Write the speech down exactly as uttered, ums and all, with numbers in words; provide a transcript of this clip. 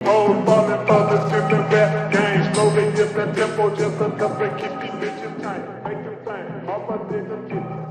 Hoes falling for the stupid rap game. Slowly get that tempo just enough to keep these bitches tight. Make them sing, all my niggas get